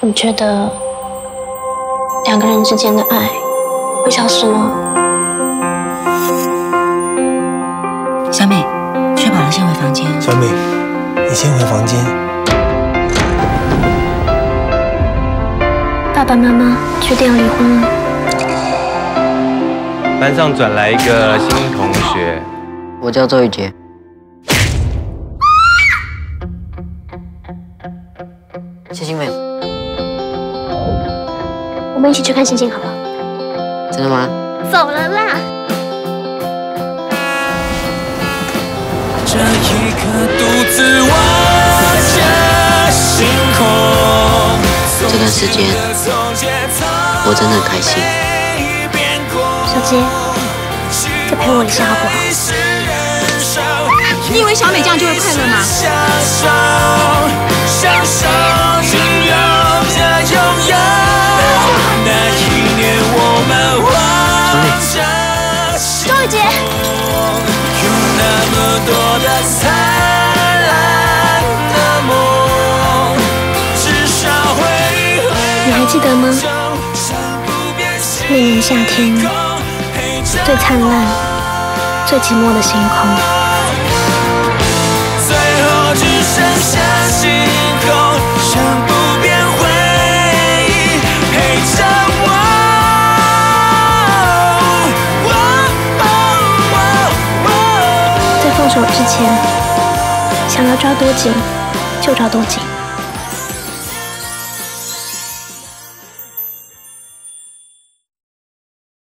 你觉得两个人之间的爱会消失吗？ 小美，睡饱了先回房间。 小美，你先回房间。 爸爸妈妈决定要离婚了。 班上转来一个新同学， 我叫周雨杰。星星妹， 我们一起去看星星好不好？ 真的吗？ 走了啦。 这一刻独自望着星空。 这段时间我真的很开心。 小杰，再陪我一下好不好？ 你以为小美这样就会快乐吗？ 享受仅有的拥有。那一年我们望着星空，有那么多的灿烂的梦，至少会。 你还记得吗？那年夏天，最灿烂、最寂寞的星空。 最后只剩下星空，像不变回忆陪着我。 在放手之前，想要抓多紧就抓多紧。